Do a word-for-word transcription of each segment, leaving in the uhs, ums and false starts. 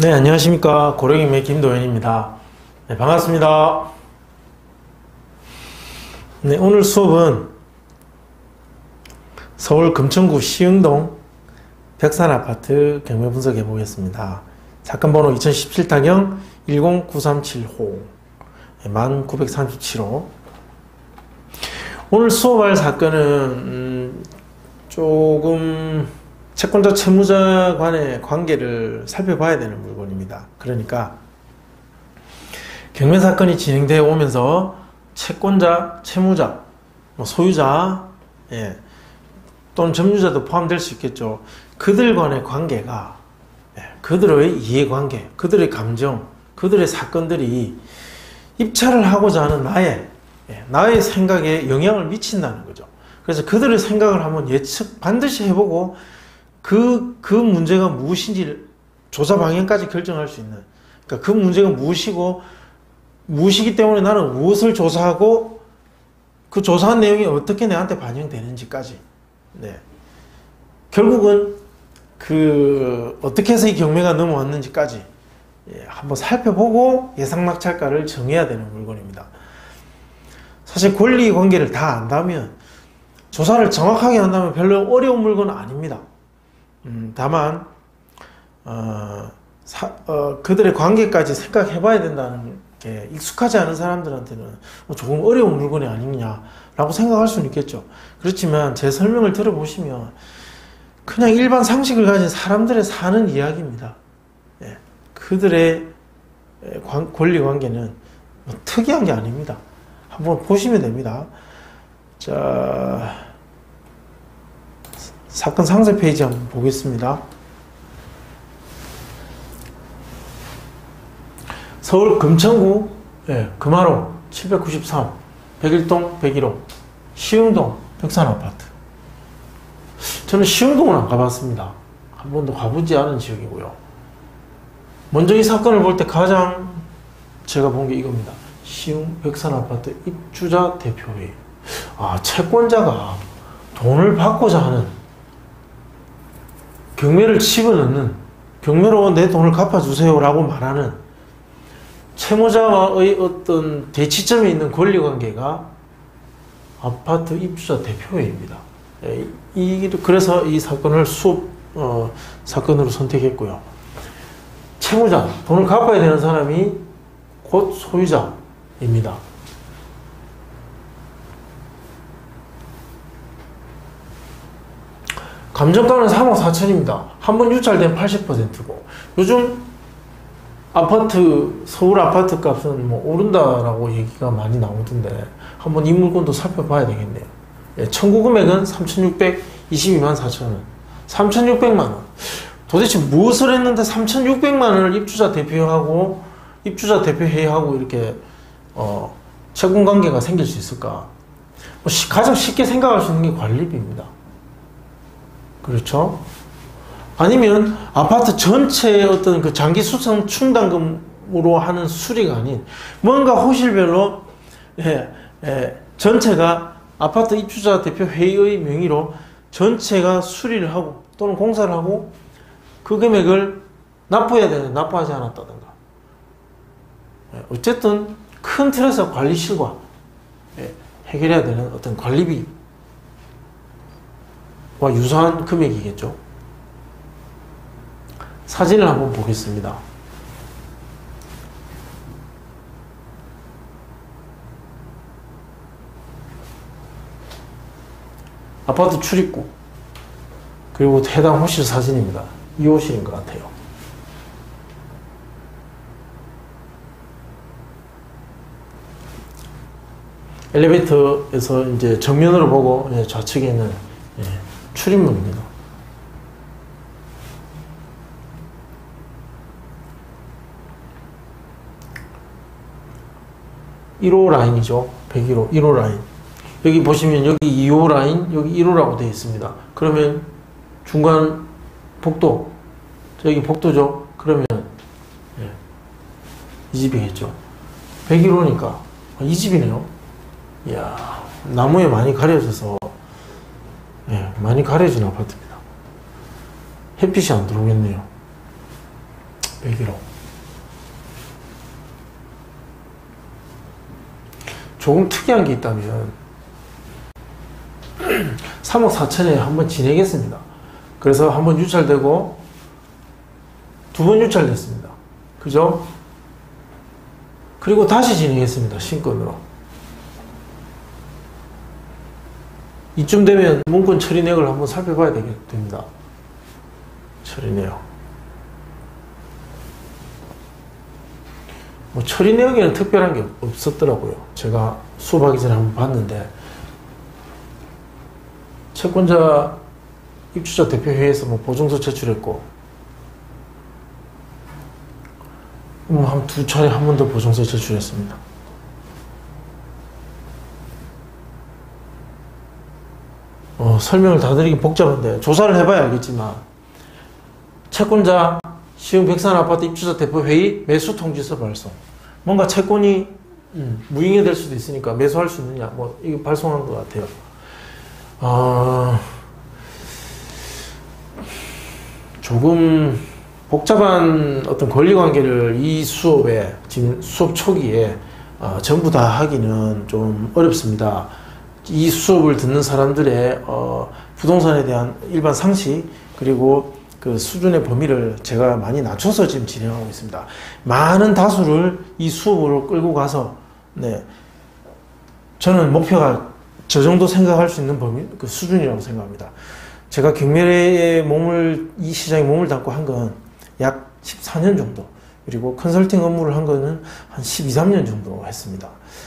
네, 안녕하십니까. 고령인맥 김도현입니다. 네, 반갑습니다. 네, 오늘 수업은 서울 금천구 시흥동 벽산아파트 경매 분석해 보겠습니다. 사건 번호 이천십칠 타경 일공구삼칠 호 만 구백삼십칠 호. 오늘 수업할 사건은 음, 조금 채권자 채무자 간의 관계를 살펴봐야 되는 물건입니다. 그러니까 경매 사건이 진행되어 오면서 채권자, 채무자, 뭐 소유자, 예, 또는 점유자도 포함될 수 있겠죠. 그들 간의 관계가, 예, 그들의 이해관계, 그들의 감정, 그들의 사건들이 입찰을 하고자 하는 나의, 예, 나의 생각에 영향을 미친다는 거죠. 그래서 그들의 생각을 한번 예측 반드시 해보고 그, 그 문제가 무엇인지 조사 방향까지 결정할 수 있는, 그러니까 그 문제가 무엇이고, 무엇이기 때문에 나는 무엇을 조사하고, 그 조사한 내용이 어떻게 내한테 반영되는지까지, 네. 결국은, 그, 어떻게 해서 이 경매가 넘어왔는지까지, 예, 한번 살펴보고 예상 낙찰가를 정해야 되는 물건입니다. 사실 권리 관계를 다 안다면, 조사를 정확하게 한다면 별로 어려운 물건은 아닙니다. 음, 다만 어, 사, 어, 그들의 관계까지 생각해 봐야 된다는 게 익숙하지 않은 사람들한테는 뭐 조금 어려운 물건이 아니냐라고 생각할 수는 있겠죠. 그렇지만 제 설명을 들어보시면 그냥 일반 상식을 가진 사람들의 사는 이야기입니다. 예, 그들의 관, 권리 관계는 뭐 특이한 게 아닙니다. 한번 보시면 됩니다. 자, 사건 상세 페이지 한번 보겠습니다. 서울 금천구, 예, 금화로 칠백구십삼, 백일동 백일 호, 시흥동 벽산아파트. 저는 시흥동은 안 가봤습니다. 한 번도 가보지 않은 지역이고요. 먼저 이 사건을 볼 때 가장 제가 본 게 이겁니다. 시흥 벽산아파트 입주자 대표회의. 아, 채권자가 돈을 받고자 하는, 경매를 집어넣는, 경매로 내 돈을 갚아주세요 라고 말하는 채무자와의 어떤 대치점에 있는 권리관계가 아파트 입주자 대표회의입니다. 이, 그래서 이 사건을 수업 어, 사건으로 선택했고요. 채무자, 돈을 갚아야 되는 사람이 곧 소유자입니다. 감정가는 삼억 사천입니다. 한 번 유찰된 팔십 퍼센트고, 요즘 아파트, 서울 아파트 값은 뭐 오른다라고 얘기가 많이 나오던데, 한번 이 물건도 살펴봐야 되겠네요. 예, 청구 금액은 삼천육백이십이만 사천 원. 삼천육백만 원. 도대체 무엇을 했는데 삼천육백만 원을 입주자 대표하고, 입주자 대표회의하고 이렇게, 어, 채권 관계가 생길 수 있을까? 뭐 시, 가장 쉽게 생각할 수 있는 게 관리비입니다. 그렇죠? 아니면 아파트 전체의 어떤 그 장기 수선 충당금으로 하는 수리가 아닌 뭔가 호실별로, 예, 예, 전체가 아파트 입주자 대표 회의의 명의로 전체가 수리를 하고 또는 공사를 하고 그 금액을 납부해야 되는데 납부하지 않았다든가. 예, 어쨌든 큰 틀에서 관리실과, 예, 해결해야 되는 어떤 관리비 와 유사한 금액이겠죠. 사진을 한번 보겠습니다. 아파트 출입구, 그리고 해당 호실 사진입니다. 이 호실인 것 같아요. 엘리베이터에서 이제 정면으로 보고 좌측에 있는, 예, 출입문입니다. 일 호 라인이죠. 백일 호, 일 호 라인. 여기 보시면 여기 이 호 라인, 여기 일 호라고 되어 있습니다. 그러면 중간 복도, 여기 복도죠. 그러면, 예, 이 집이겠죠. 백일 호니까 이 집이네요. 이야, 나무에 많이 가려져서, 예, 많이 가려진 아파트입니다. 햇빛이 안 들어오겠네요. 백 일 호. 조금 특이한 게 있다면 삼억 사천에 한번 진행했습니다. 그래서 한번 유찰되고 두 번 유찰됐습니다. 그죠? 그리고 다시 진행했습니다. 신건으로. 이쯤 되면 문건 처리 내역을 한번 살펴봐야 됩니다. 처리 내역. 뭐 처리 내역에는 특별한 게 없었더라고요. 제가 수업하기 전에 한번 봤는데, 채권자 입주자 대표회의에서 뭐 보증서 제출했고, 뭐 한 두 차례 한 번 더 보증서 제출했습니다. 어, 설명을 다 드리긴 복잡한데, 조사를 해봐야 알겠지만, 채권자 시흥 백산아파트 입주자 대표회의 매수 통지서 발송. 뭔가 채권이 음, 무잉이 될 수도 있으니까 매수할 수 있느냐, 뭐 이거 발송한 것 같아요. 어, 조금 복잡한 어떤 권리관계를 이 수업에, 지금 수업 초기에 어, 전부 다 하기는 좀 어렵습니다. 이 수업을 듣는 사람들의 어, 부동산에 대한 일반 상식, 그리고 그 수준의 범위를 제가 많이 낮춰서 지금 진행하고 있습니다. 많은 다수를 이 수업으로 끌고 가서, 네, 저는 목표가 저 정도 생각할 수 있는 범위, 그 수준이라고 생각합니다. 제가 경매에 몸을, 이 시장에 몸을 담고 한 건 약 십사 년 정도, 그리고 컨설팅 업무를 한 거는 한 십이, 삼 년 정도 했습니다.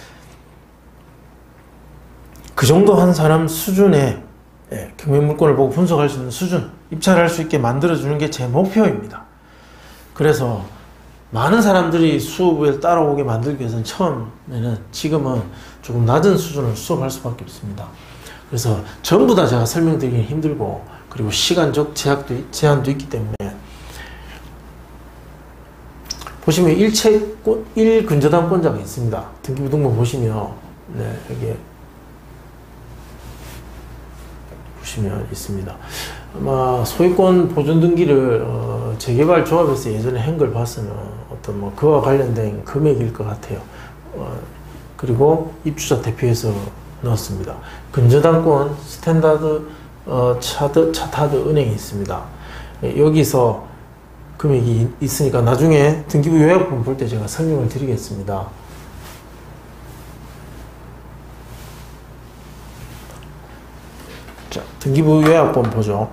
그 정도 한 사람 수준의, 예, 경매 물건을 보고 분석할 수 있는 수준, 입찰할 수 있게 만들어주는 게 제 목표입니다. 그래서 많은 사람들이 수업을 따라오게 만들기 위해서는 처음에는, 지금은 조금 낮은 수준을 수업할 수밖에 없습니다. 그래서 전부 다 제가 설명드리기 힘들고, 그리고 시간적 제약도, 제한도 있기 때문에, 보시면 일채권, 일 근저당권자가 있습니다. 등기부등본 보시면, 네, 여기 보시면 있습니다. 아마 소유권 보존 등기를 어, 재개발 조합에서 예전에 한 걸 봤으면 어떤 뭐 그와 관련된 금액일 것 같아요. 어, 그리고 입주자 대표에서 넣었습니다. 근저당권 스탠다드 어, 차드, 차타드 은행이 있습니다. 예, 여기서 금액이 있으니까 나중에 등기부 요약본 볼 때 제가 설명을 드리겠습니다. 자, 등기부 요약본 보죠.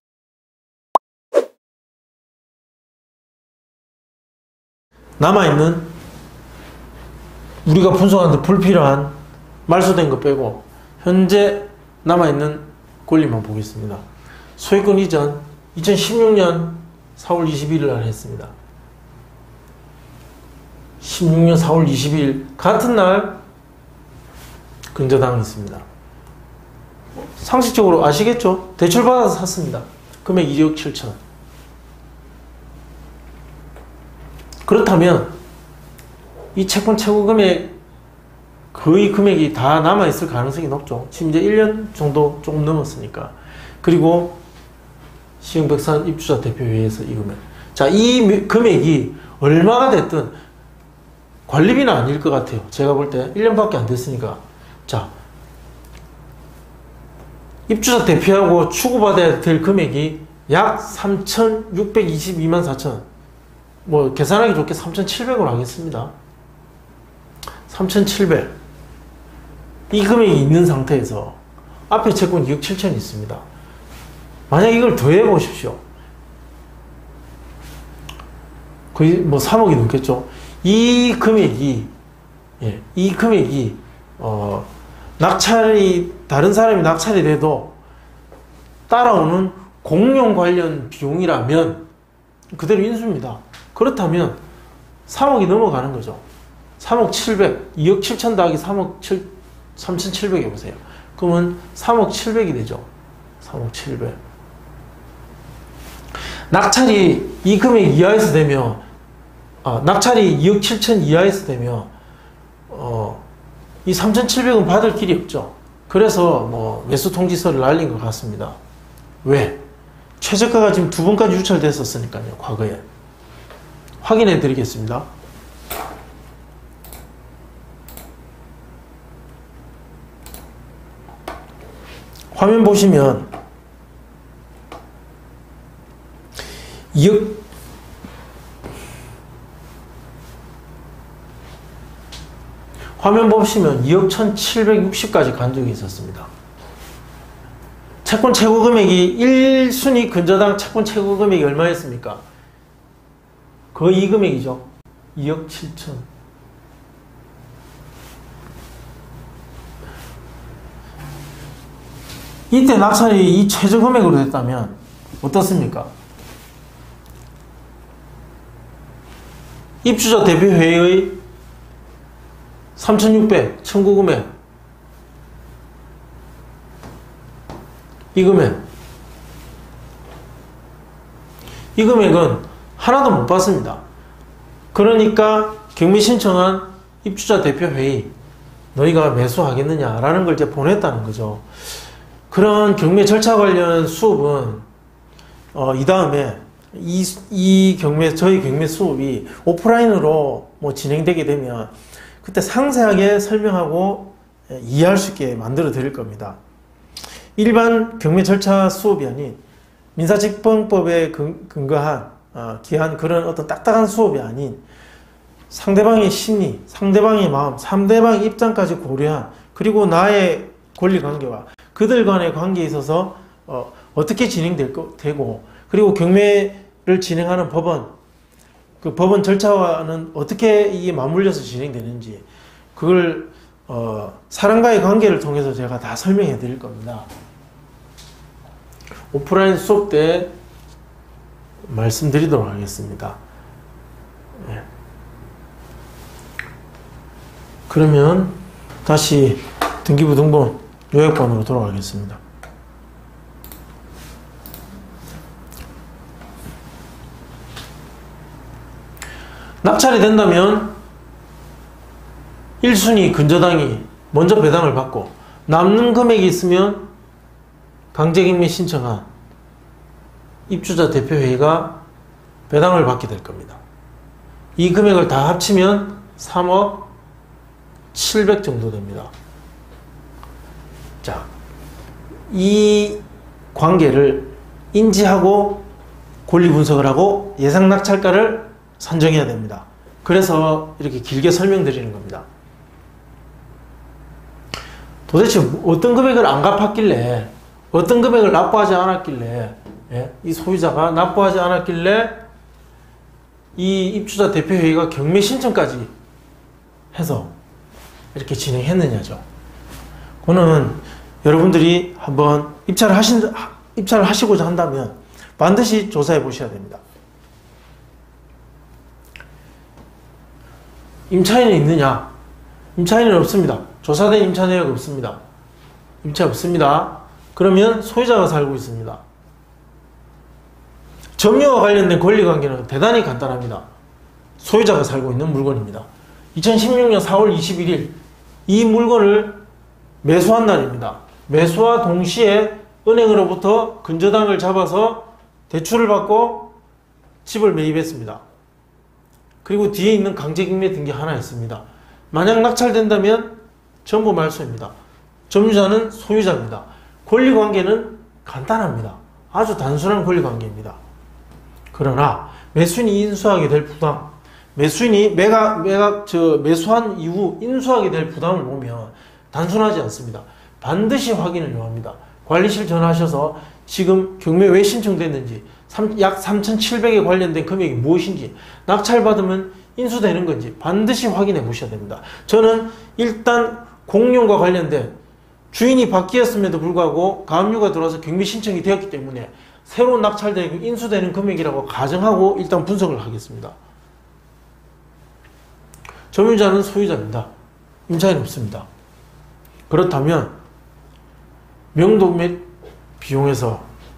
남아있는, 우리가 분석하는데 불필요한 말소된 거 빼고 현재 남아있는 권리만 보겠습니다. 소유권 이전 이천십육 년 사월 이십일 일 날 했습니다. 십육 년 사월 이십일 일 같은 날 근저당이 있습니다. 상식적으로 아시겠죠? 대출받아서 샀습니다. 금액 이억 칠천. 그렇다면 이 채권 최고 금액, 거의 금액이 다 남아있을 가능성이 높죠. 지금 이제 일 년 정도 조금 넘었으니까. 그리고 시흥 백산 입주자 대표회의에서 이 금액. 자, 이 금액이 얼마가 됐든 관리비는 아닐 것 같아요. 제가 볼 때 일 년밖에 안 됐으니까. 자, 입주자 대표하고 추구받아야 될 금액이 약 삼천육백이십이만 사천. 뭐 계산하기 좋게 삼천칠백으로 하겠습니다. 삼천칠백. 이 금액이 있는 상태에서 앞에 채권 이억 칠천이 있습니다. 만약 이걸 더해 보십시오. 거의 뭐 삼억이 넘겠죠. 이 금액이, 예, 이 금액이 어, 낙찰이, 다른 사람이 낙찰이 돼도 따라오는 공용 관련 비용이라면 그대로 인수입니다. 그렇다면 삼억이 넘어가는 거죠. 삼억 칠백, 이억 칠천 더하기 삼억 삼천칠백 해보세요. 그러면 삼억 칠백이 되죠. 삼억 칠백. 낙찰이 이 금액 이하에서 되면, 아, 낙찰이 이억 칠천 이하에서 되면, 어, 이 삼천칠백은 받을 길이 없죠. 그래서 뭐 매수 통지서를 날린 것 같습니다. 왜? 최저가가 지금 두 번까지 유찰됐었으니까요, 과거에. 확인해 드리겠습니다. 화면 보시면 이억 화면 보시면 이억 천칠백육십까지 간 적이 있었습니다. 채권 최고 금액이 일 순위 근저당 채권 최고 금액이 얼마였습니까? 거의 이 금액이죠. 이억 칠천. 이때 낙찰이 이 최저 금액으로 됐다면 어떻습니까? 입주자 대표회의 삼천육백 청구 금액, 이 금액 이 금액은 하나도 못 받습니다. 그러니까 경매 신청한 입주자 대표회의, 너희가 매수하겠느냐라는 걸 이제 보냈다는 거죠. 그런 경매 절차 관련 수업은 어, 이 다음에 이, 이 경매, 저희 경매 수업이 오프라인으로 뭐 진행되게 되면 그때 상세하게 설명하고 이해할 수 있게 만들어 드릴 겁니다. 일반 경매 절차 수업이 아닌 민사집행법에 근거한 어, 기한 그런 어떤 딱딱한 수업이 아닌 상대방의 심리, 상대방의 마음, 상대방의 입장까지 고려한, 그리고 나의 권리관계와 그들 간의 관계에 있어서 어, 어떻게 진행되고, 그리고 경매를 진행하는 법원, 그 법원 절차와는 어떻게 이게 맞물려서 진행되는지, 그걸 어, 사람과의 관계를 통해서 제가 다 설명해 드릴 겁니다. 오프라인 수업 때 말씀드리도록 하겠습니다. 네. 그러면 다시 등기부 등본 요약본으로 돌아가겠습니다. 낙찰이 된다면 일 순위 근저당이 먼저 배당을 받고, 남는 금액이 있으면 강제경매 신청한 입주자 대표회의가 배당을 받게 될 겁니다. 이 금액을 다 합치면 삼억 칠백 정도 됩니다. 자, 이 관계를 인지하고 권리 분석을 하고 예상 낙찰가를 산정해야 됩니다. 그래서 이렇게 길게 설명드리는 겁니다. 도대체 어떤 금액을 안 갚았길래, 어떤 금액을 납부하지 않았길래, 예? 이 소유자가 납부하지 않았길래 이 입주자 대표회의가 경매 신청까지 해서 이렇게 진행했느냐죠. 그거는 여러분들이 한번 입찰을 하신, 입찰을 하시고자 한다면 반드시 조사해 보셔야 됩니다. 임차인은 있느냐? 임차인은 없습니다. 조사된 임차 내역 없습니다. 임차 없습니다. 그러면 소유자가 살고 있습니다. 점유와 관련된 권리관계는 대단히 간단합니다. 소유자가 살고 있는 물건입니다. 이천십육 년 사월 이십일일 이 물건을 매수한 날입니다. 매수와 동시에 은행으로부터 근저당을 잡아서 대출을 받고 집을 매입했습니다. 그리고 뒤에 있는 강제경매 등기 하나 있습니다. 만약 낙찰된다면 전부 말소입니다. 점유자는 소유자입니다. 권리관계는 간단합니다. 아주 단순한 권리관계입니다. 그러나 매수인이 인수하게 될 부담, 매수인이 매각, 매각, 저, 매수한 이후 인수하게 될 부담을 보면 단순하지 않습니다. 반드시 확인을 요합니다. 관리실 전화하셔서 지금 경매 왜 신청됐는지, 약 삼천칠백에 관련된 금액이 무엇인지, 낙찰받으면 인수되는 건지 반드시 확인해 보셔야 됩니다. 저는 일단 공룡과 관련된 주인이 바뀌었음에도 불구하고 가압류가 들어와서 경매 신청이 되었기 때문에 새로운 낙찰되고 인수되는 금액이라고 가정하고 일단 분석을 하겠습니다. 점유자는 소유자입니다. 임차인은 없습니다. 그렇다면 명도 및 비용에서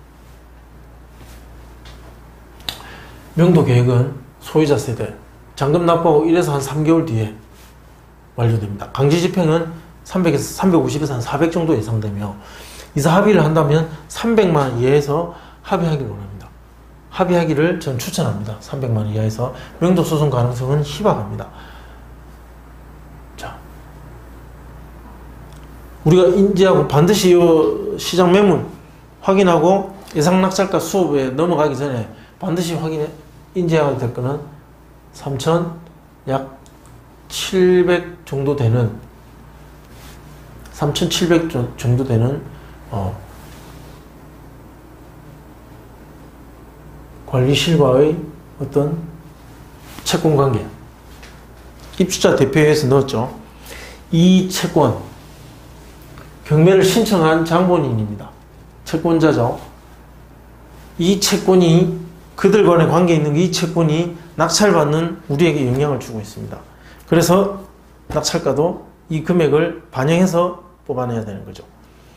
명도 계획은 소유자 세대, 잔금 납부하고 일에서 한 삼 개월 뒤에 완료됩니다. 강제 집행은 삼백에서 삼백오십에서 한 사백 정도 예상되며, 이사 합의를 한다면 삼백만 원 이하에서 합의하기를 원합니다. 합의하기를 전 추천합니다. 삼백만 원 이하에서 명도 소송 가능성은 희박합니다. 자, 우리가 인지하고 반드시 이 시장 매물 확인하고 예상 낙찰가 수업에 넘어가기 전에 반드시 확인해 인지해야 될 거는 삼천 약 칠백 정도 되는 삼천칠백 정도 되는 어, 관리실과의 어떤 채권관계, 입주자 대표회에서 넣었죠. 이 채권 경매를 신청한 장본인입니다. 채권자죠. 이 채권이 그들 간의 관계에 있는 이 채권이 낙찰받는 우리에게 영향을 주고 있습니다. 그래서 낙찰가도 이 금액을 반영해서 뽑아내야 되는 거죠.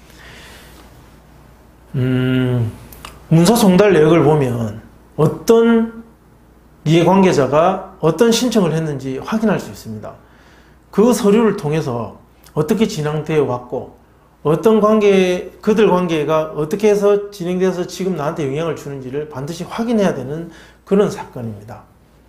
음, 문서 송달 내역을 보면 어떤 이해관계자가 어떤 신청을 했는지 확인할 수 있습니다. 그 서류를 통해서 어떻게 진행되어 왔고 어떤 관계, 그들 관계가 어떻게 해서 진행돼서 지금 나한테 영향을 주는지를 반드시 확인해야 되는 그런 사건입니다.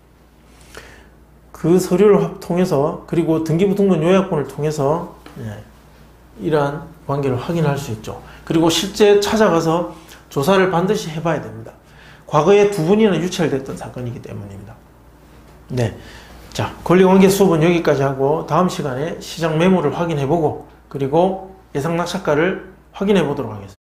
그 서류를 통해서 그리고 등기부등본 요약본을 통해서 예, 이러한 관계를 확인할 수 있죠. 그리고 실제 찾아가서 조사를 반드시 해봐야 됩니다. 과거에 두 번이나 유찰됐던 사건이기 때문입니다. 네, 자, 권리관계 수업은 여기까지 하고 다음 시간에 시장 매물을 확인해보고 그리고 예상 낙찰가를 확인해 보도록 하겠습니다.